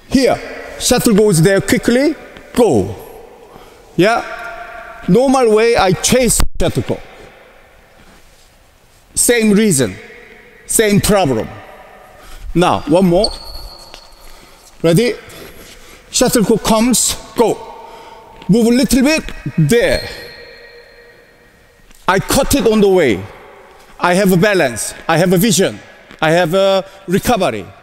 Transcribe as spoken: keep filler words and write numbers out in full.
Here, shuttle goes there quickly, go. Yeah? Normal way, I chase shuttlecock. Same reason, same problem. Now, one more. Ready? Shuttlecock comes, go. Move a little bit, there. I cut it on the way. I have a balance, I have a vision, I have a recovery.